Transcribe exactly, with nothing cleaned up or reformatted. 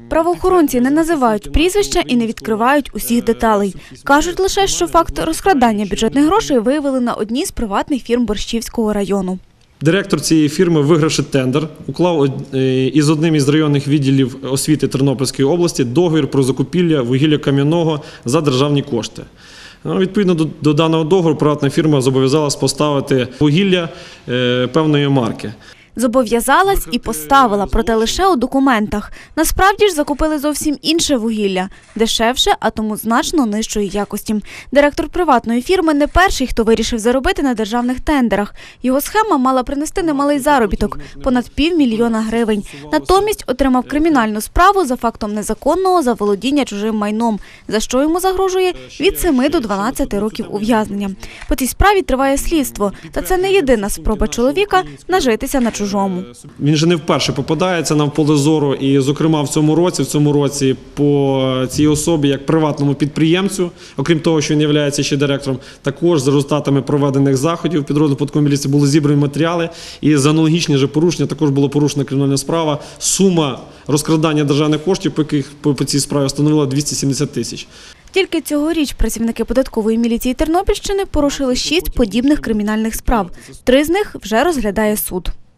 Правоохоронці не називають прізвища і не відкривають усіх деталей. Кажуть лише, що факт розкрадання бюджетних грошей виявили на одній з приватних фірм Борщівського району. Директор цієї фірми, вигравши тендер, уклав із одним із районних відділів освіти Тернопільської області договір про закупівлю вугілля кам'яного за державні кошти. Відповідно до, до даного договору, приватна фірма зобов'язалась поставити вугілля е, певної марки. Зобов'язалась і поставила, проте лише у документах. Насправді ж закупили зовсім інше вугілля. Дешевше, а тому значно нижчої якості. Директор приватної фірми не перший, хто вирішив заробити на державних тендерах. Його схема мала принести немалий заробіток – понад півмільйона гривень. Натомість отримав кримінальну справу за фактом незаконного заволодіння чужим майном, за що йому загрожує від семи до дванадцяти років ув'язнення. По цій справі триває слідство. Та це не єдина спроба чоловіка нажитися на чужому. Він же не вперше попадається нам в поле зору, і, зокрема, в цьому році, в цьому році по цій особі, як приватному підприємцю, окрім того, що він є ще директором, також за результатами проведених заходів підрозділу податкової міліції були зібрані матеріали, і за аналогічні же порушення також була порушена кримінальна справа. Сума розкрадання державних коштів, по яких по цій справі становила двісті сімдесят тисяч. Тільки цьогоріч працівники податкової міліції Тернопільщини порушили шість подібних кримінальних справ. Три з них вже розглядає суд.